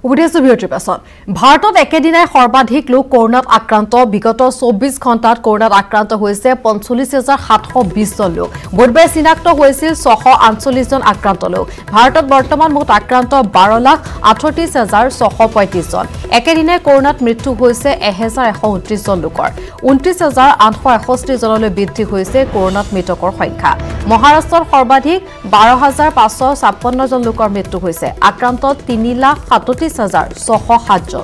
উদ্দেশ্য বিৰতিৰ পাছত ভাৰতত একেদিনাই সৰ্বাধিক লোক কৰোনাত আক্ৰান্ত বিগত 24 ঘণ্টাত কৰোনাত আক্ৰান্ত হৈছে ৪৫,৭২০ জন লোক বুধবাৰে চিনাক্ত হৈছিল ৬৪৮ জন আক্ৰান্ত লোক ভাৰতত বৰ্তমান মুঠ আক্ৰান্ত ১২,৩৮,৬৩৫ জন একেদিনাই কৰোনাত মৃত্যু হৈছে ১,১২৯ জন লোকৰ ২৯,৮৬১ জনলৈ বৃদ্ধি হৈছে কৰোনাত মৃতকৰ সংখ্যা মহাৰাষ্ট্ৰত সৰ্বাধিক ১২,৫৫৬ জন লোকৰ মৃত্যু হৈছে আক্ৰান্ত ৩,৩৭,৬০৭ জন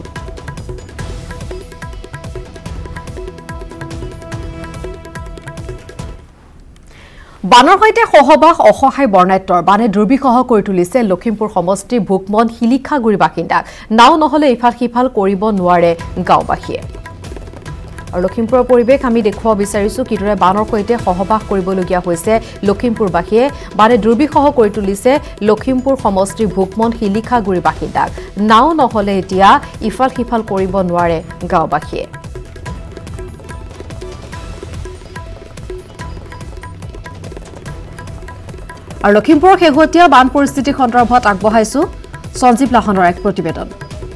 বানৰ সৈতে সহবাস অসহায় বৰ্ণাঢ্যৰ বানে দুৰ্বিষহ কৰি তুলিছে লখিমপুৰ সমষ্টিৰ ভুকমন শিলিখাগুৰি বাসিন্দাক নাও নহলে ইফাল সিফাল কৰিব নোৱাৰে গাঁওবাসীয়ে আৰু লখিমপুৰৰ পৰিৱেশ আমি দেখুৱাব বিচাৰিছো কিদৰে বানৰ সৈতে সহবাস কৰিবলগীয়া হৈছে লখিমপুৰবাসীয়ে বানে দুৰ্বিষহ কৰি তুলিছে লখিমপুৰ সমষ্টিৰ ভুকমন শিলিখাগুৰি বাসিন্দাক নাও নহলে এতিয়া ইফাল সিফাল কৰিব নোৱাৰে গাঁওবাসীয়ে আৰু লখিমপুৰৰ শেহতীয়া বান পৰিস্থিতি সন্দৰ্ভত আগবঢ়াইছো সঞ্জীৱ লাহনৰ এক প্ৰতিবেদন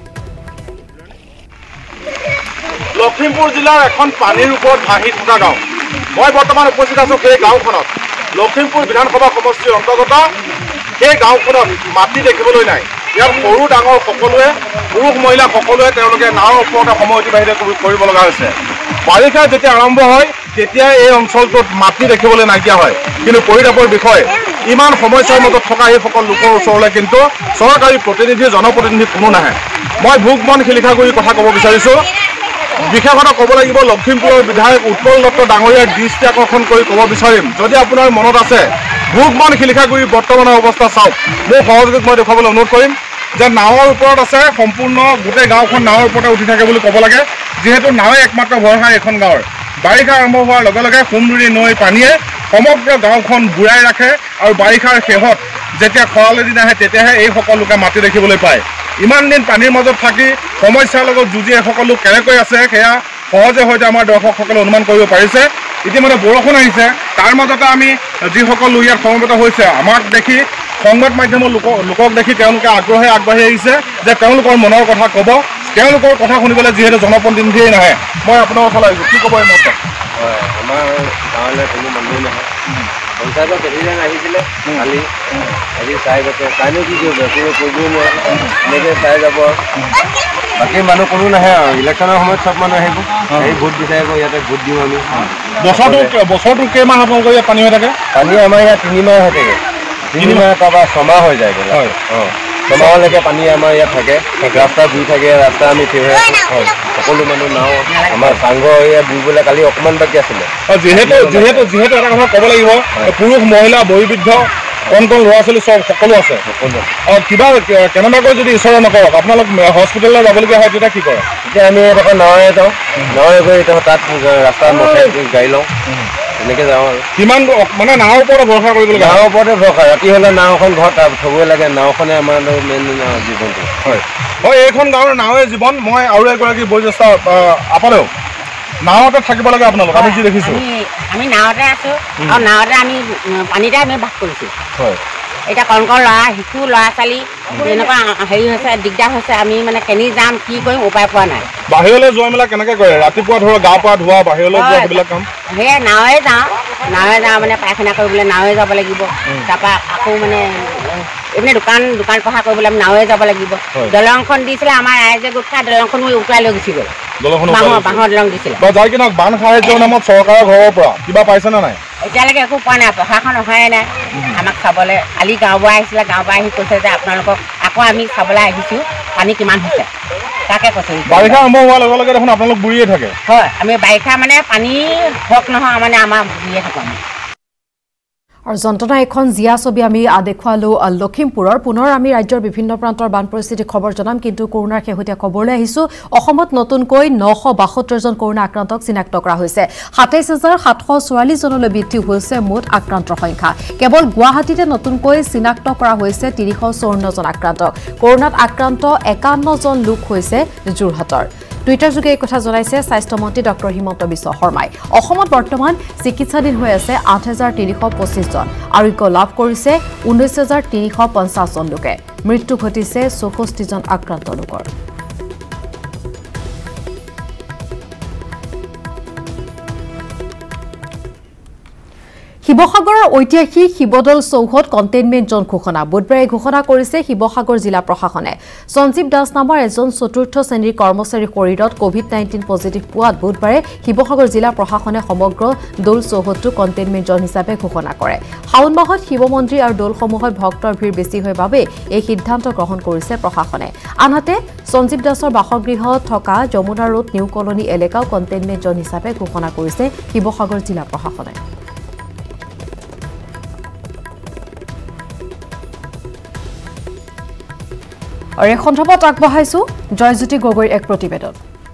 লখিমপুৰ জিলাৰ এখন পানীৰ ওপৰত ভাহি থকা গাঁও মই বৰ্তমান উপস্থিত আছো সেই গাঁওখনত লখিমপুৰ বিধানসভা সমষ্টিৰ অন্তৰ্গত সেই গাঁওখনত মাটি দেখিবলৈ নাই ইয়াৰ সৰু ডাঙৰ সকলোৱে পুৰুষ মহিলা সকলোৱে তেওঁলোকে নাৱৰ ওপৰতে সময় অতিবাহিত কৰিব লগা হৈছে বাৰিষা যেতিয়া আৰম্ভ হয় তেতিয়া এই অঞ্চলটোত মাটি দেখিবলৈ নাইকিয়া হয় কিন্তু পৰিতাপৰ বিষয় ইমান সমস্যাৰ মাজত থকা এইসকল লোকৰ ওচৰলৈ কিন্তু চৰকাৰী প্ৰতিনিধি জনপ্ৰতিনিধি কোনো নাহে মই ভুকমন শিলিখাগুৰিৰ কথা ক'ব বিচাৰিছোঁ বিশেষত ক'ব লাগিব লখিমপুৰৰ বিধায়ক উৎপল দত্ত ডাঙৰীয়াৰ দৃষ্টি আকৰ্ষণ কৰি ক'ব বিচাৰিম যদি আপোনাৰ মনত আছে ভুকমন শিলিখাগুৰিৰ বৰ্তমানৰ অৱস্থা চাওক মোৰ সহযোগত মই দেখুৱাবলৈ অনুৰোধ কৰিম যে নাৱৰ ওপৰত আছে সম্পূৰ্ণ গোটেই গাঁওখন নাৱৰ ওপৰতে উঠি থাকে বুলি ক'ব লাগে যিহেতু নাৱে একমাত্ৰ ভৰসা এখন গাঁৱৰ বাৰিষা আৰম্ভ হোৱাৰ লগে লগে সোমদুৰি নৈ পানীয়ে সমগ্ৰ গাঁওখন বুৰাই ৰাখে আৰু বাৰিষাৰ শেষত যেতিয়া খৰালি দিন আহে তেতিয়াহে এইসকল লোকে মাটি দেখিবলৈ পায় ইমান দিন পানীৰ মাজত থাকি সমস্যাৰ লগত যুঁজি এইসকল লোক কেনেকৈ আছে সেয়া সহজে হয়তো আমাৰ দৰ্শকসকলে অনুমান কৰিব পাৰিছে ইতিমধ্যে বৰষুণ আহিছে তাৰ মাজতে আমি যিসকল লোক ইয়াত সমবেত হৈছে আমাক দেখি সংবাদ মাধ্যমৰ লোকক দেখি তেওঁলোকে আগ্ৰহে আগবাঢ়ি আহিছে যে তেওঁলোকৰ মনৰ কথা ক'ব তেওঁলোকৰ কথা শুনিবলৈ যিহেতু জনপ্ৰতিনিধিয়ে নাহে মই আপোনাৰ ওচৰলৈ আহিছোঁ কি ক'ব এই মুহূৰ্তত আমাৰ গাঁৱলৈ কোনো মানুহ নাহে পঞ্চায়তৰ প্ৰেচিডেণ্ট আহিছিলে কালি আজি চাই গৈছে চাইনো কি কৰিব কোনো কৰিবই নোৱাৰে এনেকৈ চাই যাব বাকী মানুহ কোনো নাহে আৰু ইলেকশ্যনৰ সময়ত চব মানুহ আহিব এই ভোট বিচাৰিব ইয়াতে ভোট দিওঁ আমি বছৰটো কেইমাহ আপোনালোকৰ ইয়াত পানী হৈ থাকে পানী আমাৰ ইয়াত 3 মাহ হৈ থাকে 3 মাহ তাৰপৰা 6 মাহ হৈ যায় হয় ছমাহলৈকে পানী আমাৰ ইয়াত থাকে ৰাস্তা বুই থাকে ৰাস্তা আমি সকলো মানুহ নাও আমাৰ চাংঘৰ ইয়াত বুইবলৈ কালি অকণমান বাকী আছিলে যিহেতু এটা কথা ক'ব লাগিব পুৰুষ মহিলা বয়োবৃদ্ধ কণ ল'ৰা ছোৱালী চব সকলো আছে কিবা কেনেবাকৈ যদি ঈশ্বৰে নকৰক আপোনালোক হস্পিটেললৈ যাবলগীয়া হয় তেতিয়া কি কৰে এতিয়া আমি এডোখৰ নাৱে যাওঁ নাৱে গৈ তাত ৰাস্তাত গাড়ী লওঁ তেনেকৈ যাওঁ আৰু কিমান মানে নাৱৰ ওপৰতে ভৰসা কৰিবলৈ নাৱৰ ওপৰতে ভৰসা ৰাতি হ'লে নাওখন ঘৰত থ'বই লাগে নাওখনে আমাৰ মেইন জীৱনটো হয় এইখন গাঁৱৰ নাৱে জীৱন মই আৰু এগৰাকী বয়োজ্যেষ্ঠ আপোনালোক নাৱতে থাকিব লাগে আপোনালোক আমি যি দেখিছোঁ আমি নাৱতে আছোঁ আৰু নাৱতে আমি পানীতে আমি বাস কৰিছোঁ হয় এতিয়া কণ ল'ৰা শিশু ল'ৰা ছোৱালী এনেকুৱা হেৰি হৈছে দিগদাৰ হৈছে আমি মানে কেনি যাম কি কৰিম উপায় পোৱা নাই বাহিৰলৈ যোৱা মেলা কেনেকৈ কৰে ৰাতিপুৱা ধৰক গাঁৱৰ পৰা ধোৱা বাহিৰলৈ যোৱা সেইবিলাক কাম সেয়ে নাৱে যাওঁ মানে পায়খানা কৰিবলৈ নাৱে যাব লাগিব তাৰপৰা আকৌ মানে এনে দোকান পোহাৰ কৰিবলৈ আমি নাৱে যাব লাগিব দলংখন দিছিলে আমাৰ ৰাইজে গোট খাই দলংখন উটুৱাই লৈ গুচি গ'ল বাঁহৰ দলং দিছিলে যাই কিনে বান সাহায্যৰ নামত চৰকাৰৰ ঘৰৰ পৰা কিবা পাইছেনে নাই এতিয়ালৈকে একো পোৱা নাই প্ৰশাসন অহাই নাই আমাক চাবলৈ কালি গাঁওবুঢ়া আহিছিলে গাঁওবুঢ়া আহি কৈছে যে আপোনালোকক আকৌ আমি চাবলৈ আহিছোঁ পানী কিমান হৈছে তাকে কৈছে বাৰিষা আৰম্ভ হোৱাৰ লগে লগে দেখোন আপোনালোক বুৰিয়ে থাকে হয় আমি বাৰিষা মানে পানী হওক নহয় মানে আমাৰ বুৰিয়ে থাকোঁ আমি আৰু যন্ত্ৰণা এখন জিয়া ছবি আমি দেখুৱালো লখিমপুৰৰ পুনৰ আমি ৰাজ্যৰ বিভিন্ন প্ৰান্তৰ বান পৰিস্থিতি খবৰ জনাম কিন্তু কৰোনাৰ শেহতীয়া খবৰলৈ আহিছোঁ অসমত নতুনকৈ 972 জন কৰোনা আক্ৰান্তক চিনাক্ত কৰা হৈছে 27744 জনলৈ বৃদ্ধি হৈছে মুঠ আক্ৰান্তৰ সংখ্যা কেৱল গুৱাহাটীতে নতুনকৈ চিনাক্ত কৰা হৈছে 354 জন আক্ৰান্তক কৰোনাত আক্ৰান্ত 51 জন লোক হৈছে যোৰহাটৰ টুইটাৰযোগে এই কথা জনাইছে স্বাস্থ্যমন্ত্ৰী ডক্টৰ হিমন্ত বিশ্ব শৰ্মাই অসমত বৰ্তমান চিকিৎসাধীন হৈ আছে ৮,৩২৫ জন আৰোগ্য লাভ কৰিছে ১৯,৩৫০ জন লোকে মৃত্যু ঘটিছে ৬৪ জন আক্ৰান্ত লোকৰ শিৱসাগৰৰ ঐতিহাসিক শিৱদৌল চৌহদ কণ্টেইনমেণ্ট জোন ঘোষণা বুধবাৰে ঘোষণা কৰিছে শিৱসাগৰ জিলা প্ৰশাসনে সঞ্জীৱ দাস নামৰ এজন চতুৰ্থ শ্ৰেণীৰ কৰ্মচাৰীৰ শৰীৰত কোভিড-19 পজিটিভ পোৱাত বুধবাৰে শিৱসাগৰ জিলা প্ৰশাসনে সমগ্ৰ দৌল চৌহদটো কণ্টেইনমেণ্ট জোন হিচাপে ঘোষণা কৰে শাওন মাহত শিৱ মন্দিৰ আৰু দৌলসমূহত ভক্তৰ ভিৰ বেছি হয় বাবে এই সিদ্ধান্ত গ্ৰহণ কৰিছে প্ৰশাসনে আনহাতে সঞ্জীৱ দাসৰ বাসগৃহত থকা যমুনা ৰোড নিউ কলনী এলেকাও কণ্টেইনমেণ্ট জোন হিচাপে ঘোষণা কৰিছে শিৱসাগৰ জিলা প্ৰশাসনে আৰু এই সন্দৰ্ভত আগবঢ়াইছো জয়জ্যোতি গগৈৰ এক প্ৰতিবেদন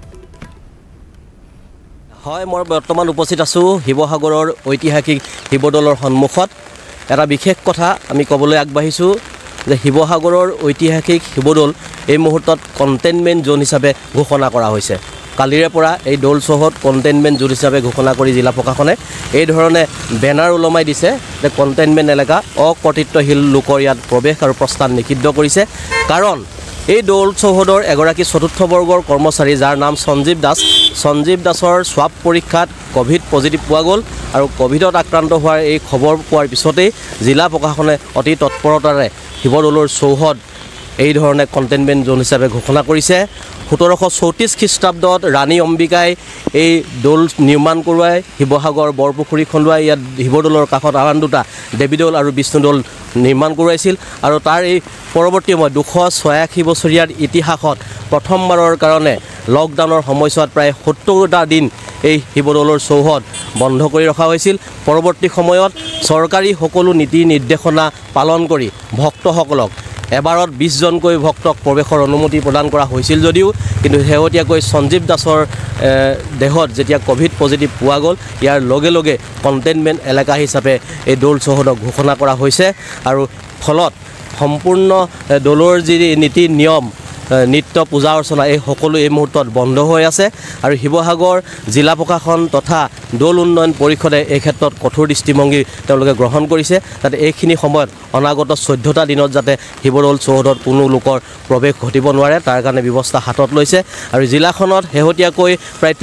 হয় মই বৰ্তমান উপস্থিত আছো শিৱসাগৰৰ ঐতিহাসিক শিৱদৌলৰ সন্মুখত এটা বিশেষ কথা আমি ক'বলৈ আগবাঢ়িছো যে শিৱসাগৰৰ ঐতিহাসিক শিৱদৌল এই মুহূৰ্তত কণ্টেইনমেণ্ট জোন হিচাপে ঘোষণা কৰা হৈছে কালিৰে পৰা এই দৌল চৌহদ কণ্টেইনমেণ্ট জোন হিচাপে ঘোষণা কৰি জিলা প্ৰশাসনে এই ধৰণে বেনাৰ ওলমাই দিছে যে কণ্টেইনমেণ্ট এলেকা অকৰ্তৃত্বশীল লোকৰ ইয়াত প্ৰৱেশ আৰু প্ৰস্থান নিষিদ্ধ কৰিছে কাৰণ এই দৌল চৌহদৰ এগৰাকী চতুৰ্থ বৰ্গৰ কৰ্মচাৰী যাৰ নাম সঞ্জীৱ দাসৰ স্বাব পৰীক্ষাত কোভিড পজিটিভ পোৱা গ'ল আৰু কোভিডত আক্ৰান্ত হোৱাৰ এই খবৰ পোৱাৰ পিছতেই জিলা প্ৰশাসনে অতি তৎপৰতাৰে শিৱদৌলৰ চৌহদ এই ধৰণে কণ্টেইনমেণ্ট জোন হিচাপে ঘোষণা কৰিছে ১৭৩৪ খ্ৰীষ্টাব্দত ৰাণী অম্বিকাই এই দৌল নিৰ্মাণ কৰোৱাই শিৱসাগৰ বৰপুখুৰী খন্দুৱাই ইয়াত শিৱদৌলৰ কাষত আন দুটা দেৱীদৌল আৰু বিষ্ণুদৌল নিৰ্মাণ কৰোৱাইছিল আৰু তাৰ এই পৰৱৰ্তী সময় ২৮৬ বছৰীয়াৰ ইতিহাসত প্ৰথমবাৰৰ কাৰণে লকডাউনৰ সময়ছোৱাত প্ৰায় ৭০টা দিন এই শিৱদৌলৰ চৌহদ বন্ধ কৰি ৰখা হৈছিল পৰৱৰ্তী সময়ত চৰকাৰী সকলো নীতি নিৰ্দেশনা পালন কৰি ভক্তসকলক এবাৰত ২০ জনকৈ ভক্তক প্ৰৱেশৰ অনুমতি প্ৰদান কৰা হৈছিল যদিও কিন্তু শেহতীয়াকৈ সঞ্জীৱ দাসৰ দেহত যেতিয়া কোভিড পজিটিভ পোৱা গ'ল ইয়াৰ লগে লগে কণ্টেইনমেণ্ট এলেকা হিচাপে এই দৌল চৌহদক ঘোষণা কৰা হৈছে আৰু ফলত সম্পূৰ্ণ দৌলৰ যি নীতি নিয়ম নিত্য পূজা অৰ্চনা এই সকলো এই মুহূৰ্তত বন্ধ হৈ আছে আৰু শিৱসাগৰ জিলা প্ৰশাসন তথা দৌল উন্নয়ন পৰিষদে এই ক্ষেত্ৰত কঠোৰ দৃষ্টিভংগী তেওঁলোকে গ্ৰহণ কৰিছে যাতে এইখিনি সময়ত অনাগত ১৪টা দিনত যাতে শিৱদৌল চৌহদত কোনো লোকৰ প্ৰৱেশ ঘটিব নোৱাৰে তাৰ কাৰণে ব্যৱস্থা হাতত লৈছে আৰু জিলাখনত শেহতীয়াকৈ প্ৰায়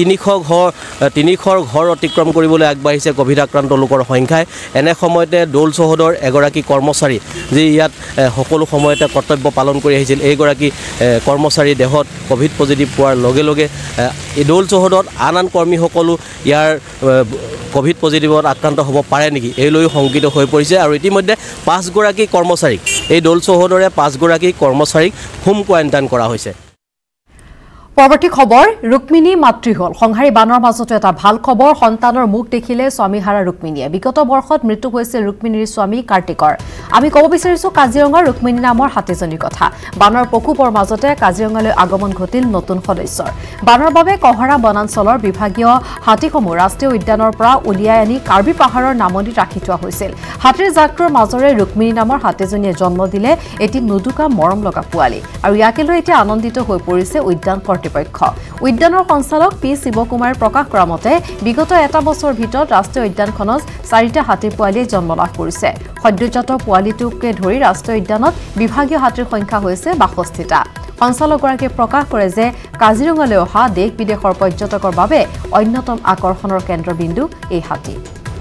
৩০০ ঘৰ অতিক্ৰম কৰিবলৈ আগবাঢ়িছে কোভিড আক্ৰান্ত লোকৰ সংখ্যাই এনে সময়তে দৌল চৌহদৰ এগৰাকী কৰ্মচাৰী যি ইয়াত সকলো সময়তে কৰ্তব্য পালন কৰি আহিছিল এইগৰাকী কৰ্মচাৰী দেহত কোভিড পজিটিভ পোৱাৰ লগে লগে এই দৌল চৌহদত আন কৰ্মীসকলো ইয়াৰ কোভিড পজিটিভত আক্ৰান্ত হ'ব পাৰে নেকি এই লৈ শংকিত হৈ পৰিছে আৰু ইতিমধ্যে ৫ গৰাকী কৰ্মচাৰীক এই দৌল চৌহদৰে ৫ গৰাকী কৰ্মচাৰীক হোম কোৱাৰেণ্টাইন কৰা হৈছে পৰৱৰ্তী খবৰ ৰুক্মিণী মাতৃ হল সংহাৰী বানৰ মাজতো এটা ভাল খবৰ সন্তানৰ মুখ দেখিলে স্বামীহাৰা ৰুক্মিণীয়ে বিগত বৰ্ষত মৃত্যু হৈছে ৰুক্মিণীৰ স্বামী কাৰ্তিকৰ আমি ক'ব বিচাৰিছো কাজিৰঙাৰ ৰুক্মিণী নামৰ হাতীজনীৰ কথা বানৰ প্ৰকোপৰ মাজতে কাজিৰঙালৈ আগমন ঘটিল নতুন সদস্যৰ বানৰ বাবে কহৰা বনাঞ্চলৰ বিভাগীয় হাতীসমূহ ৰাষ্ট্ৰীয় উদ্যানৰ পৰা উলিয়াই আনি কাৰ্বি পাহাৰৰ নামনিত ৰাখি থোৱা হৈছিল হাতীৰ জাকটোৰ মাজৰে ৰুক্মিণী নামৰ হাতীজনীয়ে জন্ম দিলে এটি নুদুকা মৰম লগা পোৱালি আৰু ইয়াকে লৈ এতিয়া আনন্দিত হৈ পৰিছে উদ্যান কৰ্তৃপক্ষ উদ্যানৰ সঞ্চালক পি শিৱকুমাৰে প্ৰকাশ কৰা মতে বিগত এটা বছৰৰ ভিতৰত ৰাষ্ট্ৰীয় উদ্যানখনত 4টা হাতীৰ পোৱালিয়ে জন্ম লাভ কৰিছে সদ্যজাত পোৱালিটোকে ধৰি ৰাষ্ট্ৰীয় উদ্যানত বিভাগীয় হাতীৰ সংখ্যা হৈছে ৬২টা সঞ্চালকগৰাকীয়ে প্ৰকাশ কৰে যে কাজিৰঙালৈ অহা দেশ বিদেশৰ পৰ্যটকৰ বাবে অন্যতম আকৰ্ষণৰ কেন্দ্ৰবিন্দু এই হাতী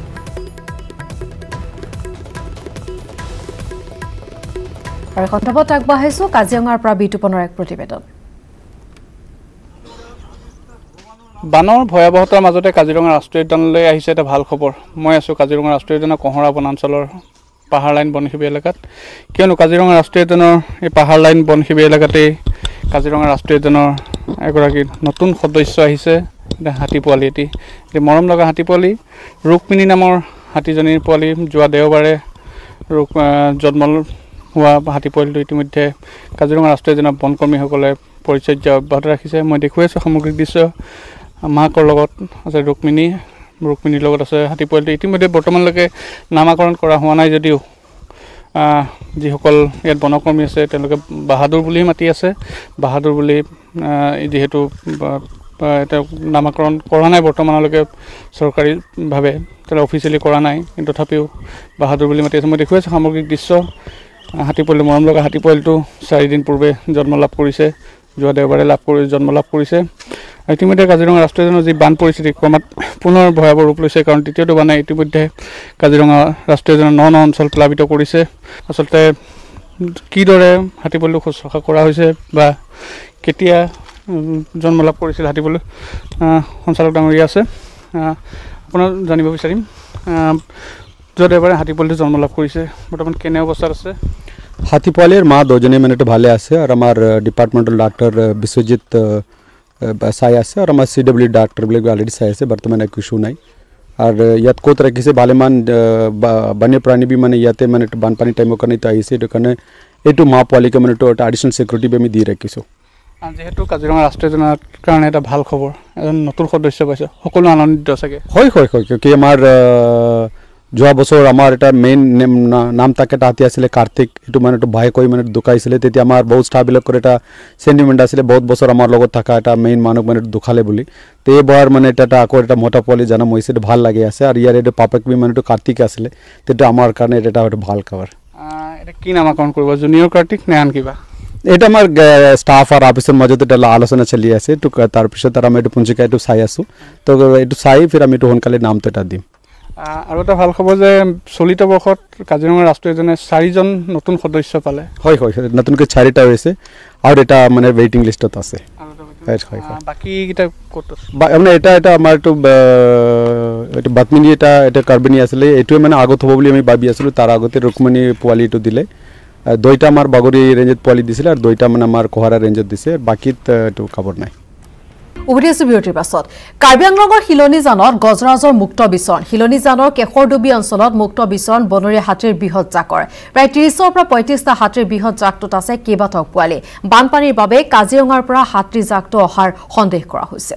আৰু সন্দৰ্ভত আগবঢ়াইছো কাজিৰঙাৰ পৰা বিতুপনৰ এক প্ৰতিবেদন বানৰ ভয়াৱহতাৰ মাজতে কাজিৰঙা ৰাষ্ট্ৰীয় উদ্যানলৈ আহিছে এটা ভাল খবৰ মই আছো কাজিৰঙা ৰাষ্ট্ৰীয় উদ্যানৰ কহৰা বনাঞ্চলৰ পাহাৰ লাইন বনশিবি এলেকাত কিয়নো কাজিৰঙা ৰাষ্ট্ৰীয় উদ্যানৰ এই পাহাৰ লাইন বনশিবি এলেকাতে কাজিৰঙা ৰাষ্ট্ৰীয় উদ্যানৰ এগৰাকী নতুন সদস্য আহিছে হাতী পোৱালি এটি মৰম লগা হাতী পোৱালি ৰুক্মিণী নামৰ হাতীজনীৰ পোৱালি যোৱা দেওবাৰে জন্ম হোৱা হাতী পোৱালিটো ইতিমধ্যে কাজিৰঙা ৰাষ্ট্ৰীয় উদ্যানৰ বনকৰ্মীসকলে পৰিচৰ্যা অব্যাহত ৰাখিছে মই দেখুৱাই আছোঁ সামগ্ৰিক দৃশ্য মাকৰ লগত আছে ৰুক্মিণীৰ লগত আছে হাতী পোৱালিটো ইতিমধ্যে বৰ্তমানলৈকে নামাকৰণ কৰা হোৱা নাই যদিও যিসকল ইয়াত বনকৰ্মী আছে তেওঁলোকে বাহাদুৰ বুলি মাতি আছে বাহাদুৰ বুলি যিহেতু এটা নামাকৰণ কৰা নাই বৰ্তমানলৈকে চৰকাৰীভাৱে তাতে অফিচিয়েলি কৰা নাই কিন্তু তথাপিও বাহাদুৰ বুলি মাতি আছে মই দেখুৱাইছোঁ সামগ্ৰিক দৃশ্য হাতী পোৱালি মৰম লগা হাতী পোৱালিটো 4 দিন পূৰ্বে জন্ম লাভ কৰিছে যোৱা দেওবাৰে জন্ম লাভ কৰিছে ইতিমধ্যে কাজিৰঙা ৰাষ্ট্ৰীয় উদ্যানৰ যি বান পৰিস্থিতি ক্ৰমাৎ পুনৰ ভয়াৱহ ৰূপ লৈছে কাৰণ তৃতীয়টো বানে ইতিমধ্যে কাজিৰঙা ৰাষ্ট্ৰীয় উদ্যানৰ 9 অঞ্চল প্লাবিত কৰিছে আচলতে কিদৰে হাতী পোৱালিটো শুশ্ৰূষা কৰা হৈছে বা কেতিয়া জন্ম লাভ কৰিছিল হাতী পোৱালি সঞ্চালক ডাঙৰীয়া আছে আপোনাৰ জানিব বিচাৰিম যোৱা দেওবাৰে হাতী পোৱালিটো জন্ম লাভ কৰিছে বৰ্তমান কেনে অৱস্থাত আছে হাতী পোৱালিৰ মা দুজনী মানে ভালে আছে আৰু আমাৰ ডিপাৰ্টমেণ্টেল ডাক্তৰ বিশ্বজিৎ চাই আছে আৰু আমাৰ CW ডাক্তৰবিলাক অলৰেডি চাই আছে বৰ্তমান একো ইছ্যু নাই আৰু ইয়াত ক'ত ৰাখিছে ভালেমান বন্যপ্ৰাণী বি মানে ইয়াতে মানে বানপানী টাইমৰ কাৰণে আহিছে এইটো কাৰণে এইটো মা পোৱালিকে মানে এটা এডিশ্যনেল ছিকিউৰিটি আমি দি ৰাখিছোঁ যেহেতু কাজিৰঙা ৰাষ্ট্ৰীয় উদ্যানৰ কাৰণে এটা ভাল খবৰ এজন নতুন সদস্য পাইছে সকলো আনন্দিত চাগে হয় কিয় আমাৰ যোৱা বছৰ আমাৰ এটা মেইন নাম তাকে এটা হাতী আছিলে কাৰ্তিক এইটো মানে ভয় কৈ মানে দুখাইছিলে তেতিয়া আমাৰ বহুত ষ্টাফবিলাকৰ এটা চেণ্টিমেণ্ট আছিলে বহুত বছৰ আমাৰ লগত থকা এটা মেইন মানুহ মানে দুখালে বুলি তো এইবাৰ মানে এটা আকৌ এটা মোটা পোৱালি জন্ম হৈছে ভাল লাগি আছে আৰু ইয়াৰ এইটো পাপেক বি মানে কাৰ্তিক আছিলে তেতিয়া আমাৰ কাৰণে এটা ভাল খবৰ এটা কি নামাকৰণ কৰিব জুনিয়ৰ কাৰ্তিক নে আন কিবা এটা আমাৰ ষ্টাফ আৰু অফিচৰ মাজত এটা আলোচনা চলি আছে তো তাৰপিছত আমি এইটো পঞ্জিকা এইটো চাই আছোঁ তো এইটো চাই ফিৰ আমি এইটো সোনকালে নামটো এটা দিম আৰু এটা ভাল খবৰ যে চলিত বৰ্ষত কাজিৰঙা ৰাষ্ট্ৰীয় উদ্যানে 4জন নতুন সদস্য পালে হয় নতুনকৈ 4টা হৈছে আৰু এটা মানে ৱেইটিং লিষ্টত আছে বাকীকেইটা ক'ত আছে মানে এটা আমাৰ এইটো বাতমিনী এটা কাৰ্বিনী আছিলে এইটোৱে মানে আগত হ'ব বুলি আমি ভাবি আছিলোঁ তাৰ আগতে ৰুকমণি পোৱালিটো দিলে 2টা আমাৰ বাগৰি ৰেঞ্জত পোৱালি দিছিলে আৰু 2টা মানে আমাৰ কোহাৰা ৰেঞ্জত দিছে বাকীত এইটো খবৰ নাই উভতিছো বিৰতিৰ পাছত কাৰ্বি আংলঙৰ শিলনিজানত গজৰাজৰ মুক্ত বিচৰণ শিলনিজানৰ কেশৰডুবি অঞ্চলত মুক্ত বিচৰণ বনৰীয়া হাতীৰ বৃহৎ জাকৰ প্ৰায় 30ৰ পৰা 35টা হাতীৰ বৃহৎ জাকটোত আছে কেইবাটাও পোৱালি বানপানীৰ বাবে কাজিৰঙাৰ পৰা হাতীৰ জাকটো অহাৰ সন্দেহ কৰা হৈছে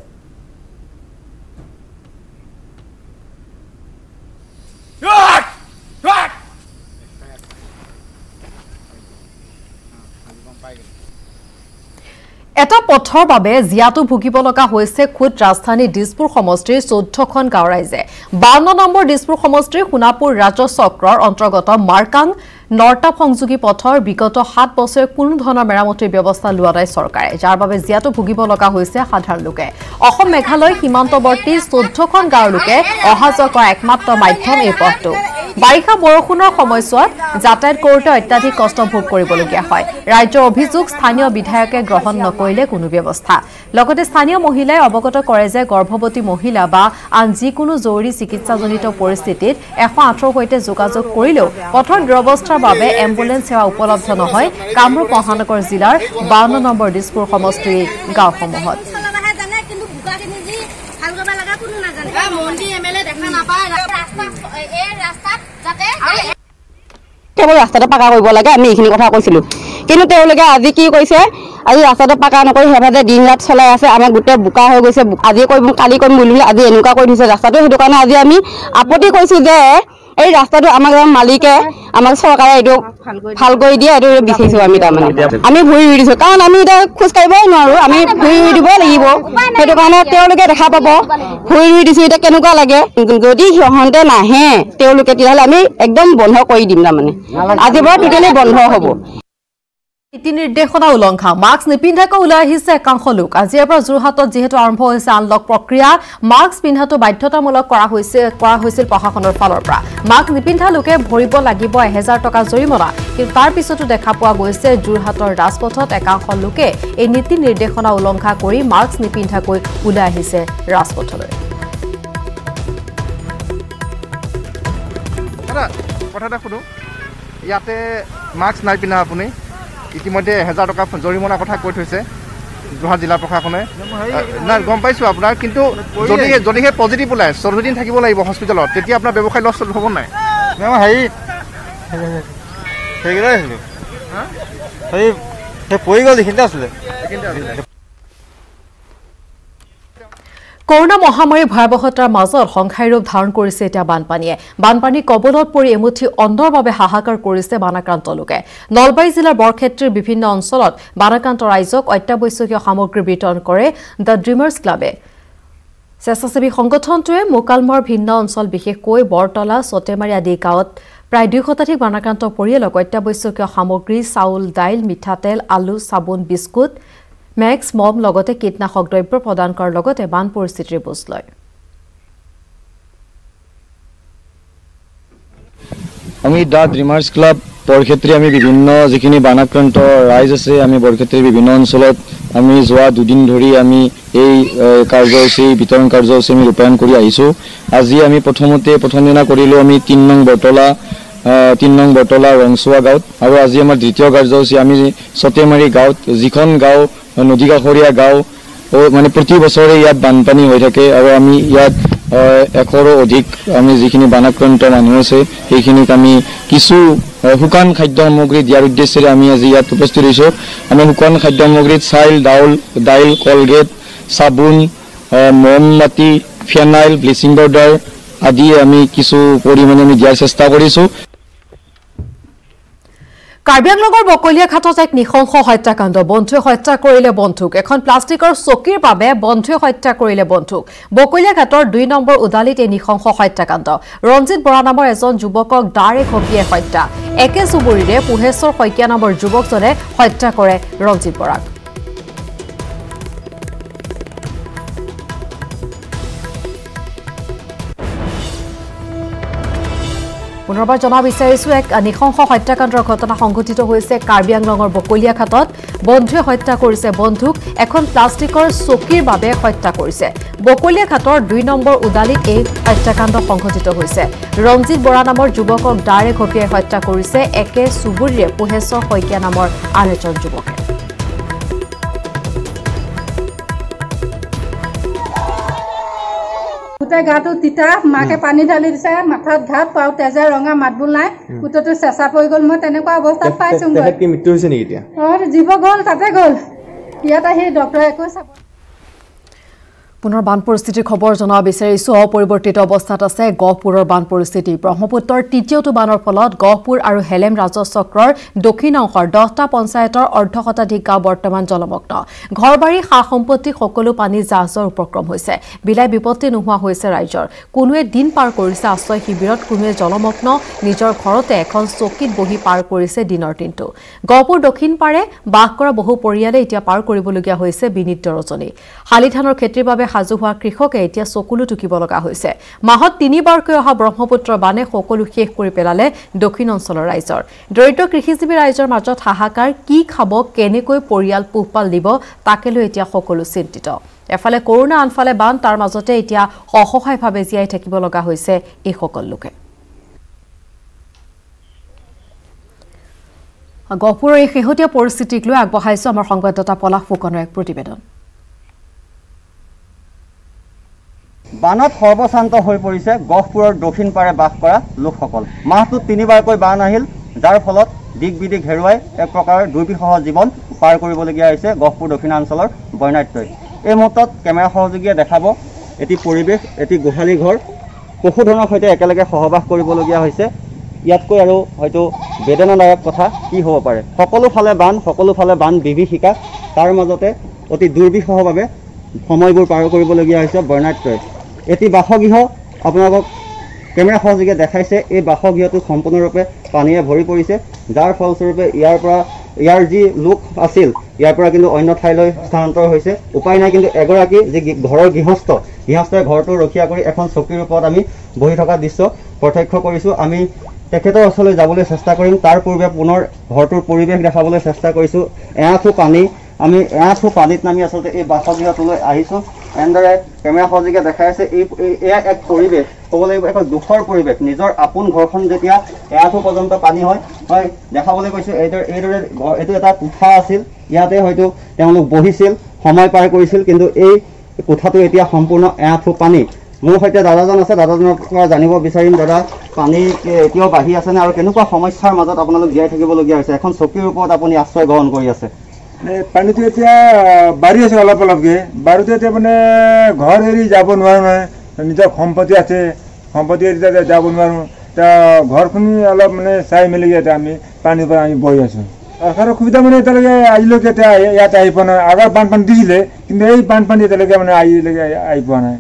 এটা পথৰ বাবে জিয়াটো ভুগিব লগা হৈছে খুদ ৰাজধানী দিছপুৰ সমষ্টিৰ 14খন গাঁও ৰাইজে 52 নম্বৰ দিছপুৰ সমষ্টিৰ সোণাপুৰ ৰাজহ চক্ৰৰ অন্তৰ্গত মাৰ্কাং নৰ্তাপ সংযোগী পথৰ বিগত 7 বছৰ কোনো ধৰণৰ মেৰামতিৰ ব্যৱস্থা লোৱা নাই চৰকাৰে যাৰ বাবে জিয়াটো ভুগিব লগা হৈছে সাধাৰণ লোকে অসম মেঘালয় সীমান্তৱৰ্তী 14খন গাঁৱৰ লোকে অহা যোৱা কৰা একমাত্ৰ মাধ্যম এই পথটো বাৰিষা বৰষুণৰ সময়ছোৱাত যাতায়াত কৰোঁতে অত্যাধিক কষ্ট ভোগ কৰিবলগীয়া হয় ৰাজ্যৰ অভিযোগ স্থানীয় বিধায়কে গ্ৰহণ নকৰিলে কোনো ব্যৱস্থা লগতে স্থানীয় মহিলাই অৱগত কৰে যে গৰ্ভৱতী মহিলা বা আন যিকোনো জৰুৰী চিকিৎসাজনিত পৰিস্থিতিত 108ৰ সৈতে যোগাযোগ কৰিলেও পথৰ দুৰৱস্থাৰ বাবে এম্বুলেন্স সেৱা উপলব্ধ নহয় কামৰূপ মহানগৰ জিলাৰ 52 নম্বৰ দিছপুৰ সমষ্টিৰ গাঁওসমূহত কেৱল ৰাস্তাটো পাকা কৰিব লাগে আমি এইখিনি কথা কৈছিলোঁ কিন্তু তেওঁলোকে আজি কি কৈছে আজি ৰাস্তাটো পাকা নকৰি সেইভাগে দিন ৰাত চলাই আছে আমাক গোটেই বোকা হৈ গৈছে আজি কৰিম কালি কৰিম বুলি আজি এনেকুৱা কৰি দিছে ৰাস্তাটো সেইটো কাৰণে আজি আমি আপত্তি কৰিছোঁ যে এই ৰাস্তাটো আমাক মালিকে আমাক চৰকাৰে এইটো ভাল কৰি দিয়ে এইটো বিচাৰিছোঁ আমি তাৰমানে আমি ভুঁই ৰুই দিছোঁ কাৰণ আমি এতিয়া খোজ কাঢ়িবই নোৱাৰোঁ আমি ভুঁই ৰুই দিব লাগিব সেইটো কাৰণে তেওঁলোকে দেখা পাব ভুঁই ৰুই দিছোঁ এতিয়া কেনেকুৱা লাগে যদি সিহঁতে নাহে তেওঁলোকে তেতিয়াহ'লে আমি একদম বন্ধ কৰি দিম তাৰমানে আজিৰ পৰা টোটেলি বন্ধ হ'ব নীতি নিৰ্দেশনা উলংঘা মাস্ক নিপিন্ধাকৈ ওলাই আহিছে একাংশ লোক আজিৰ পৰা যোৰহাটত যেহেতু আৰম্ভ হৈছে আনলক প্ৰক্ৰিয়া মাস্ক পিন্ধাটো বাধ্যতামূলক কৰা হৈছিল প্ৰশাসনৰ ফালৰ পৰা মাস্ক নিপিন্ধা লোকে ভৰিব লাগিব 1000 টকা জৰিমনা কিন্তু তাৰ পিছতো দেখা পোৱা গৈছে যোৰহাটৰ ৰাজপথত একাংশ লোকে এই নীতি নিৰ্দেশনা উলংঘা কৰি মাস্ক নিপিন্ধাকৈ ওলাই আহিছে ৰাজপথলৈ কথা এটা শুনো ইয়াতে মাস্ক নাই পিন্ধা আপুনি ইতিমধ্যে 1000 টকা জৰিমনাৰ কথা কৈ থৈছে যোৰহাট জিলা প্ৰশাসনে নাই গম পাইছোঁ আপোনাৰ কিন্তু যদিহে পজিটিভ ওলায় 14 দিন থাকিব লাগিব হস্পিটেলত তেতিয়া আপোনাৰ ব্যৱসায় লছ হ'ব নাই পৰি গ'ল এইখিনিতে আছিলে কৰোনা মহামাৰীৰ ভয়াৱহতাৰ মাজত সংখ্যাৰ ৰূপ ধাৰণ কৰিছে এতিয়া বানপানীয়ে বানপানীৰ কবলত পৰি এমুঠি অন্নৰ বাবে হাহাকাৰ কৰিছে বানাক্ৰান্ত লোকে নলবাৰী জিলাৰ বৰক্ষেত্ৰীৰ বিভিন্ন অঞ্চলত বানাক্ৰান্ত ৰাইজক অত্যাৱশ্যকীয় সামগ্ৰী বিতৰণ কৰে দ্য ড্ৰিমাৰ্ছ ক্লাবে স্বেচ্ছাসেৱী সংগঠনটোৱে মোকালমৰ ভিন্ন অঞ্চল বিশেষকৈ বৰতলা সতেমাৰী আদি গাঁৱত প্ৰায় 2 শতাধিক বানাক্ৰান্ত পৰিয়ালক অত্যাৱশ্যকীয় সামগ্ৰী চাউল দাইল মিঠাতেল আলু চাবোন বিস্কুট মেক্স মম লগতে কীটনাশক দ্ৰব্য প্ৰদান কৰাৰ লগতে বান পৰিস্থিতিৰ বুজ লয় আমি দা ড্ৰিমাৰ্ছ ক্লাব বৰক্ষেত্ৰী আমি বিভিন্ন যিখিনি বানাক্ৰান্ত ৰাইজ আছে আমি বৰক্ষেত্ৰীৰ বিভিন্ন অঞ্চলত আমি যোৱা 2 দিন ধৰি আমি এই কাৰ্যসূচী বিতৰণ কাৰ্যসূচী আমি ৰূপায়ণ কৰি আহিছোঁ আজি আমি প্ৰথম দিনা কৰিলোঁ আমি 3 নং বৰতলা ৰংচুৱা গাঁৱত আৰু আজি আমাৰ দ্বিতীয় কাৰ্যসূচী আমি সতেমাৰী গাঁৱত যিখন গাঁও নদী কাষৰীয়া গাঁও মানে প্ৰতি বছৰে ইয়াত বানপানী হৈ থাকে আৰু আমি ইয়াত 100ৰো অধিক আমি যিখিনি বানাক্ৰান্ত মানুহ আছে সেইখিনিক আমি কিছু শুকান খাদ্য সামগ্ৰী দিয়াৰ উদ্দেশ্যেৰে আমি আজি ইয়াত উপস্থিত হৈছোঁ আমি শুকান খাদ্য সামগ্ৰীত চাউল দাইল কলগেট চাবোন মমবাতি ফেনাইল ব্লিচিং পাউডাৰ আদি আমি কিছু পৰিমাণে আমি দিয়াৰ চেষ্টা কৰিছোঁ কাৰ্বি আংলঙৰ বকলিয়া ঘাটত এক নিশংস হত্যাকাণ্ড বন্ধুৱে হত্যা কৰিলে বন্ধুক এখন প্লাষ্টিকৰ চকীৰ বাবে বন্ধুৱে হত্যা কৰিলে বন্ধুক বকলিয়া ঘাটৰ 2 নম্বৰ উদালিত এই নিশংস হত্যাকাণ্ড ৰঞ্জিত বৰা নামৰ এজন যুৱকক দাৰে ঘপিয়াই হত্যা একে চুবুৰীৰে পুহেশ্বৰ শইকীয়া নামৰ যুৱকজনে হত্যা কৰে ৰঞ্জিত বৰাক পুনৰবাৰ জনা বিচাৰিছো এক নিশংস হত্যাকাণ্ডৰ ঘটনা সংঘটিত হৈছে কাৰ্বি আংলঙৰ বকলিয়া ঘাটত বন্ধুৱে হত্যা কৰিছে বন্ধুক এখন প্লাষ্টিকৰ চকীৰ বাবে হত্যা কৰিছে বকলিয়া ঘাটৰ 2 নম্বৰ উদালিত এই হত্যাকাণ্ড সংঘটিত হৈছে ৰঞ্জিত বৰা নামৰ যুৱকক দাৰে ঘপিয়াই হত্যা কৰিছে একে চুবুৰীৰে পুহেশ্বৰ শইকীয়া নামৰ আন এজন যুৱকে গাটো তিতা মাকে পানী ঢালি দিছে মাথাত ঘাট পাও তেজে ৰঙা মাতবুল নাই কুটটো চেঁচা পৰি গ'ল মই তেনেকুৱা অৱস্থাত পাইছোঁ কি মৃত্যু হৈছে নেকি এতিয়া জীৱ গ'ল তাতে গ'ল ইয়াত আহি ডক্টৰে একো চাব পুনৰ বান পৰিস্থিতিৰ খবৰ জনা বিচাৰিছো অপৰিৱৰ্তিত অৱস্থাত আছে গহপুৰৰ বান পৰিস্থিতি ব্ৰহ্মপুত্ৰৰ তৃতীয়টো বানৰ ফলত গহপুৰ আৰু হেলেম ৰাজচক্ৰৰ দক্ষিণ অংশৰ 10টা পঞ্চায়তৰ অৰ্ধ শতাধিক গাঁও বৰ্তমান জলমগ্ন ঘৰবাৰী সা সম্পত্তি সকলো পানী জাহাজৰ উপক্ৰম হৈছে বিলাই বিপত্তি নোহোৱা হৈছে ৰাইজৰ কোনোৱে দিন পাৰ কৰিছে আশ্ৰয় শিবিৰত কোনোৱে জলমগ্ন নিজৰ ঘৰতে এখন চকীত বহি পাৰ কৰিছে দিনৰ দিনটো গহপুৰ দক্ষিণ পাৰে বাস কৰা বহু পৰিয়ালে এতিয়া পাৰ কৰিবলগীয়া হৈছে বিনিদ্য ৰজনী হালিধানৰ খেতিৰ বাবে সাজু হোৱা কৃষকে এতিয়া চকুলো টুকিব লগা হৈছে মাহত 3বাৰকৈ অহা ব্ৰহ্মপুত্ৰ বানে সকলো শেষ কৰি পেলালে দক্ষিণ অঞ্চলৰ ৰাইজৰ দৰিদ্ৰ কৃষিজীৱী ৰাইজৰ মাজত হাহাকাৰ কি খাব কেনেকৈ পৰিয়াল পোহপাল দিব তাকে লৈ এতিয়া সকলো চিন্তিত এফালে কৰোনা আনফালে বান তাৰ মাজতে এতিয়া অসহায়ভাৱে জীয়াই থাকিব লগা হৈছে এই সকল লোকে গহপুৰৰ এই শেহতীয়া পৰিস্থিতিক লৈ আগবঢ়াইছো আমাৰ সংবাদদাতা পলাশ ফুকনৰ এক প্ৰতিবেদন বানত সৰ্বশান্ত হৈ পৰিছে গহপুৰৰ দক্ষিণ পাৰে বাস কৰা লোকসকল মাহটোত 3বাৰকৈ বান আহিল যাৰ ফলত দিক বিদিক হেৰুৱাই এক প্ৰকাৰৰ দুৰ্বিষহ জীৱন পাৰ কৰিবলগীয়া হৈছে গহপুৰ দক্ষিণাঞ্চলৰ বৰ্ণাঢ্যই এই মুহূৰ্তত কেমেৰা সহযোগীয়ে দেখাব এটি পৰিৱেশ এটি গোহালি ঘৰ পশুধনৰ সৈতে একেলগে সহবাস কৰিবলগীয়া হৈছে ইয়াতকৈ আৰু হয়তো বেদনাদায়ক কথা কি হ'ব পাৰে সকলো ফালে বান বিভীষিকা তাৰ মাজতে অতি দুৰ্বিষহভাৱে সময়বোৰ পাৰ কৰিবলগীয়া হৈছে বৰ্ণাঢ্যই এটি বাসগৃহ আপোনালোকক কেমেৰা সহযোগীয়ে দেখাইছে এই বাসগৃহটো সম্পূৰ্ণৰূপে পানীয়ে ভৰি পৰিছে যাৰ ফলস্বৰূপে ইয়াৰ যি লোক আছিল ইয়াৰ পৰা কিন্তু অন্য ঠাইলৈ স্থানান্তৰ হৈছে উপায় নাই কিন্তু এগৰাকী যি ঘৰৰ গৃহস্থই ঘৰটো ৰক্ষা কৰি এখন চকীৰ ওপৰত আমি বহি থকা দৃশ্য প্ৰত্যক্ষ কৰিছোঁ আমি তেখেতৰ ওচৰলৈ যাবলৈ চেষ্টা কৰিম তাৰ পূৰ্বে পুনৰ ঘৰটোৰ পৰিৱেশ দেখাবলৈ চেষ্টা কৰিছোঁ এআঁঠু পানী আমি এআঁঠু পানীত নামি আচলতে এই বাসগৃহটোলৈ আহিছোঁ এনেদৰে কেমেৰা সহযোগীয়ে দেখাই আছে এয়া এক পৰিৱেশ ক'ব লাগিব এক দুখৰ পৰিৱেশ নিজৰ আপোন ঘৰখন যেতিয়া এআঁঠু পৰ্যন্ত পানী হয় দেখাবলৈ কৈছোঁ এইদৰে এইটো এটা কোঠা আছিল ইয়াতে হয়তো তেওঁলোক বহিছিল সময় পাৰ কৰিছিল কিন্তু এই কোঠাটো এতিয়া সম্পূৰ্ণ এআঁঠু পানী মোৰ সৈতে দাদাজন আছে দাদাজনৰ পৰা জানিব বিচাৰিম দাদা পানী এতিয়াও বাঢ়ি আছেনে আৰু কেনেকুৱা সমস্যাৰ মাজত আপোনালোক জীয়াই থাকিবলগীয়া হৈছে এখন চকীৰ ওপৰত আপুনি আশ্ৰয় গ্ৰহণ কৰি আছে পানীটো এতিয়া বাঢ়ি আছে অলপ অলপকৈ বাঢ়োতে এতিয়া মানে ঘৰ এৰি যাব নোৱাৰোঁ নহয় নিজৰ সম্পত্তি আছে সম্পত্তি এৰি এতিয়া যাব নোৱাৰোঁ এতিয়া ঘৰখিনি অলপ মানে চাই মেলি এতিয়া আমি পানীৰ পৰা আমি বহি আছোঁ চৰকাৰৰ সুবিধা মানে এতিয়ালৈকে আজিলৈকে এতিয়া ইয়াত আহি পোৱা নাই আগৰ বানপানী দিছিলে কিন্তু এই বানপানী এতিয়ালৈকে মানে আজিলৈকে আহি পোৱা নাই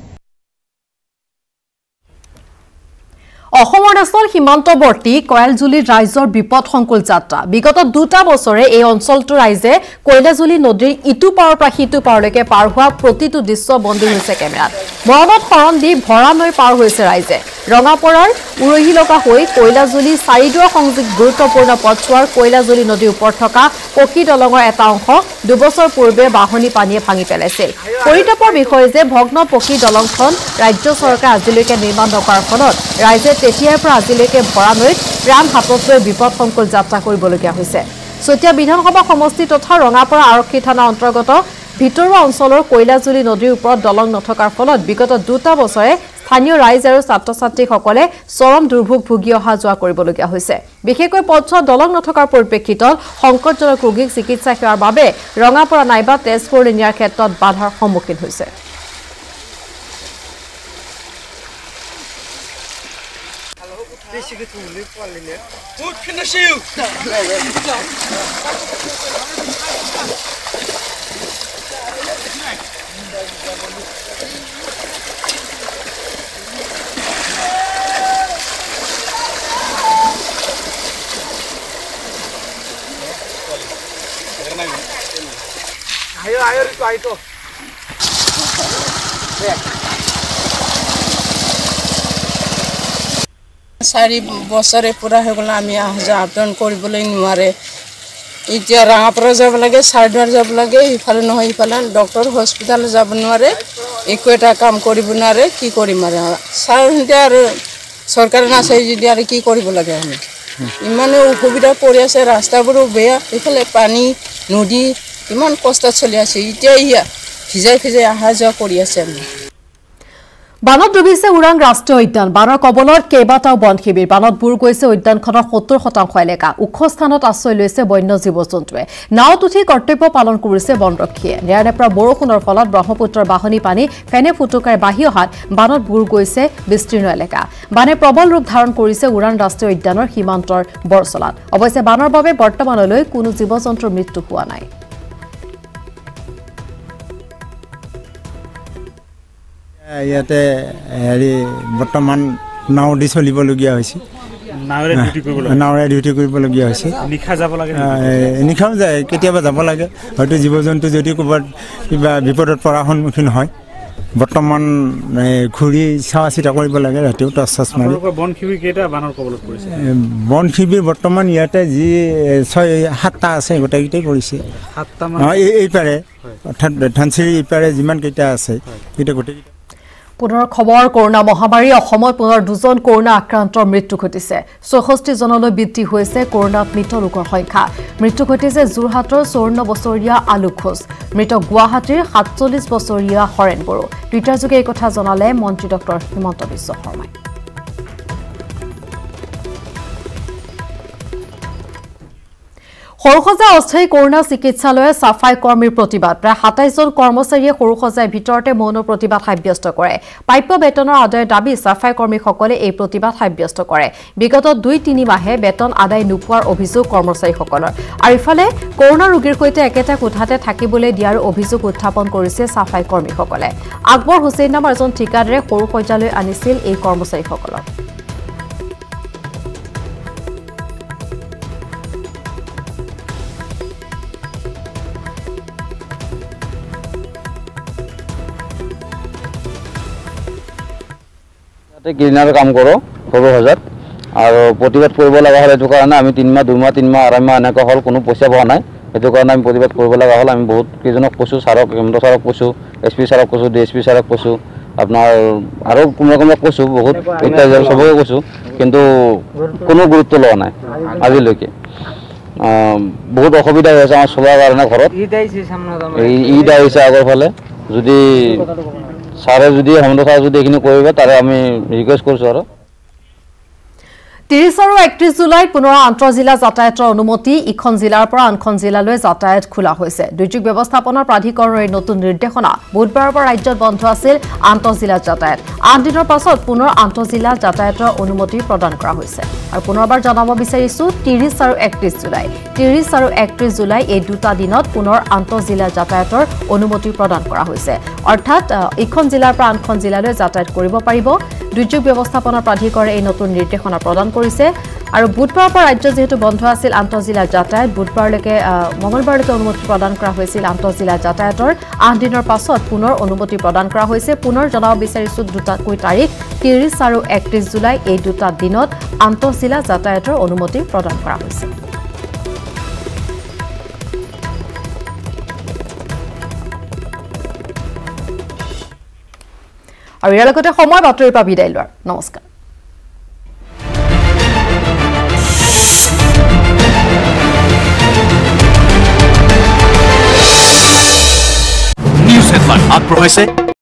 অসমৰ নেচনেল সীমান্তৱৰ্তী কয়লজুলিৰ ৰাইজৰ বিপদসংকুল যাত্ৰা বিগত 2টা বছৰে এই অঞ্চলটোৰ ৰাইজে কয়লাজুলি নদীৰ ইটো পাৰৰ পৰা সিটো পাৰলৈকে পাৰ হোৱা প্ৰতিটো দৃশ্য বন্দী হৈছে কেমেৰাত মৰমত শৰণ দি ভৰা নৈ পাৰ হৈছে ৰাইজে ৰঙাপৰাৰ উৰহি লগা হৈ কয়লাজুলি চাৰিদুৱাৰ সংযোগ গুৰুত্বপূৰ্ণ পথছোৱাৰ কয়লাজুলি নদীৰ ওপৰত থকা পকী দলঙৰ এটা অংশ 2 বছৰ পূৰ্বে বাহনী পানীয়ে ভাঙি পেলাইছিল পৰিতাপৰ বিষয় যে ভগ্ন পকী দলংখন ৰাজ্য চৰকাৰে আজিলৈকে নিৰ্মাণ নকৰাৰ ফলত ৰাইজে তেতিয়াৰ পৰা আজিলৈকে ভৰা নৈত প্ৰাণ হাতত লৈ বিপদসংকুল যাত্ৰা কৰিবলগীয়া হৈছে চতিয়া বিধানসভা সমষ্টি তথা ৰঙাপৰা আৰক্ষী থানা অন্তৰ্গত ভিতৰুৱা অঞ্চলৰ কয়লাজুলি নদীৰ ওপৰত দলং নথকাৰ ফলত বিগত 2টা বছৰে স্থানীয় ৰাইজ আৰু ছাত্ৰ ছাত্ৰীসকলে চৰম দুৰ্ভোগ ভুগি অহা যোৱা কৰিবলগীয়া হৈছে বিশেষকৈ পথছোৱা দলং নথকাৰ পৰিপ্ৰেক্ষিতত সংকটজনক ৰোগীক চিকিৎসা সেৱাৰ বাবে ৰঙাপৰা নাইবা তেজপুৰলৈ নিয়াৰ ক্ষেত্ৰত বাধাৰ সন্মুখীন হৈছে ayo. 4 বছৰে পুৰা হৈ গ'ল আমি আপডাউন কৰিবলৈ নোৱাৰে এতিয়া ৰাঙাপৰা যাব লাগে চাৰদুৱাৰ যাব লাগে ইফালে নহয় ইফালে ডক্টৰ হস্পিটাল যাব নোৱাৰে একো এটা কাম কৰিব নোৱাৰে কি কৰিম আৰু চাৰহতে আৰু চৰকাৰে নাচাই যদি আৰু কি কৰিব লাগে আমি ইমানে অসুবিধা পৰি আছে ৰাস্তাবোৰো বেয়া ইফালে পানী নদী ইমান কষ্ট চলি আছে এতিয়া ভিজাই ভিজাই অহা যোৱা কৰি আছে আমি বানত ডুবিছে ওৰাং ৰাষ্ট্ৰীয় উদ্যান বানৰ কবলত কেইবাটাও বন শিবিৰ বানত বুৰ গৈছে উদ্যানখনৰ 70% এলেকা ওখ স্থানত আশ্ৰয় লৈছে বন্য জীৱ-জন্তুৱে নাওত উঠি কৰ্তব্য পালন কৰিছে বনৰক্ষীয়ে নেৰানেপৰা বৰষুণৰ ফলত ব্ৰহ্মপুত্ৰৰ বাহনী পানী ফেনে ফুটুকাৰে বাঢ়ি অহাত বানত বুৰ গৈছে বিস্তীৰ্ণ এলেকা বানে প্ৰবল ৰূপ ধাৰণ কৰিছে ওৰাং ৰাষ্ট্ৰীয় উদ্যানৰ সীমান্তৰ বৰচলাত অৱশ্যে বানৰ বাবে বৰ্তমানলৈ কোনো জীৱ-জন্তুৰ মৃত্যু হোৱা নাই ইয়াতে হেৰি বৰ্তমান নাও দি চলিবলগীয়া হৈছে নাওৰে ডিউটি কৰিবলগীয়া হৈছে নিশা যাব লাগে নিশাও যায় কেতিয়াবা যাব লাগে হয়তো জীৱ জন্তু যদি ক'ৰবাত কিবা বিপদত পৰা সন্মুখীন হয় বৰ্তমান ঘূৰি চোৱা চিতা কৰিব লাগে ৰাতিও টৰ্চ মাৰি বন শিবিৰ কেইটা বানৰ কবলত পৰিছে বন শিবিৰ বৰ্তমান ইয়াতে যি 6-7টা আছে গোটেইকেইটাই পৰিছে 7টা এইপাৰে অৰ্থাৎ ধানচিৰি এইপাৰে যিমান কেইটা আছে সেইটা গোটেইকেইটা পুনৰ খবৰ কৰোনা মহামাৰী অসমত পুনৰ 2জন কৰোনা আক্ৰান্তৰ মৃত্যু ঘটিছে 64 জনলৈ বৃদ্ধি হৈছে কৰোনাত মৃত লোকৰ সংখ্যা মৃত্যু ঘটিছে যোৰহাটৰ 54 বছৰীয়া আলোক ঘোষ মৃত গুৱাহাটীৰ 47 বছৰীয়া হৰেণ বড়ো টুইটাৰ যোগে এই কথা জনালে মন্ত্ৰী ডক্টৰ হিমন্ত বিশ্ব শৰ্মাই সৰুসজাই অস্থায়ী কৰোনা চিকিৎসালয়ে সাফাই কৰ্মীৰ প্ৰতিবাদ প্ৰায় 27 জন কৰ্মচাৰীয়ে সৰুসজাই ভিতৰতে মৌন প্ৰতিবাদ সাব্যস্ত কৰে প্ৰাপ্য বেতনৰ আদায়ৰ দাবী সাফাই কৰ্মীসকলে এই প্ৰতিবাদ সাব্যস্ত কৰে বিগত 2-3 মাহে বেতন আদায় নোপোৱাৰ অভিযোগ কৰ্মচাৰীসকলৰ আৰু ইফালে কৰোনা ৰোগীৰ সৈতে একেটা কোঠাতে থাকিবলৈ দিয়াৰ অভিযোগ উত্থাপন কৰিছে সাফাই কৰ্মীসকলে আকবৰ হুছেইন নামৰ এজন ঠিকাদাৰে সৰুসজালৈ আনিছিল এই কৰ্মচাৰীসকলক ক্লিনাৰ কাম কৰোঁ সৰুসজাত আৰু প্ৰতিবাদ কৰিব লগা হ'ল এইটো কাৰণে আমি 3 মাহ 2 মাহ 3 মাহ 2.5 মাহ এনেকুৱা হ'ল কোনো পইচা পোৱা নাই এইটো কাৰণে আমি প্ৰতিবাদ কৰিব লগা হ'ল আমি বহুত কেইজনক কৈছোঁ ছাৰক হেমন্ত ছাৰক কৈছোঁ SP ছাৰক কৈছোঁ DSP ছাৰক কৈছোঁ আপোনাৰ আৰু কোনোবাক কৈছোঁ বহুত ইত্যাদি চবকে কৈছোঁ কিন্তু কোনো গুৰুত্ব লোৱা নাই আজিলৈকে বহুত অসুবিধা হৈ আছে আমাৰ চলাৰ কাৰণে ঘৰত ঈদ আহিছে আগৰ ফালে যদি ছাৰে যদি হেমন্ত ছাৰে যদি এইখিনি কৰিব তাৰে আমি ৰিকুৱেষ্ট কৰিছোঁ আৰু 30 আৰু 31 জুলাইত পুনৰ আন্তঃজিলা যাতায়াতৰ অনুমতি ইখন জিলাৰ পৰা আনখন জিলালৈ যাতায়াত খোলা হৈছে দুৰ্যোগ ব্যৱস্থাপনাৰ প্ৰাধিকৰণৰ এই নতুন নিৰ্দেশনা বুধবাৰৰ পৰা ৰাজ্যত বন্ধ আছিল আন্তঃজিলা যাতায়াত 8 দিনৰ পাছত পুনৰ আন্তঃজিলা যাতায়াতৰ অনুমতি প্ৰদান কৰা হৈছে আৰু পুনৰবাৰ জনাব বিচাৰিছো 30 আৰু 31 জুলাই 30 আৰু 31 জুলাই এই দুটা দিনত পুনৰ আন্তঃজিলা যাতায়াতৰ অনুমতি প্ৰদান কৰা হৈছে অৰ্থাৎ ইখন জিলাৰ পৰা আনখন জিলালৈ যাতায়াত কৰিব পাৰিব দুৰ্যোগ ব্যৱস্থাপনা প্ৰাধিকৰণে এই নতুন নিৰ্দেশনা প্ৰদান কৰিছে আৰু বুধবাৰৰ পৰা ৰাজ্য যেহেতু বন্ধ আছিল আন্তঃজিলা যাতায়াত বুধবাৰলৈকে মঙলবাৰলৈকে অনুমতি প্ৰদান কৰা হৈছিল আন্তঃজিলা যাতায়াতৰ 8 দিনৰ পাছত পুনৰ অনুমতি প্ৰদান কৰা হৈছে পুনৰ জনাব বিচাৰিছো দুটাকৈ তাৰিখ 30 আৰু 31 জুলাই এই দুটা দিনত আন্তঃজিলা যাতায়াতৰ অনুমতি প্ৰদান কৰা হৈছে আৰু ইয়াৰ লগতে সময় বাতৰিৰ পৰা বিদায় লোৱাৰ নমস্কাৰ নিউজ হেডলাইন আগবঢ়াইছে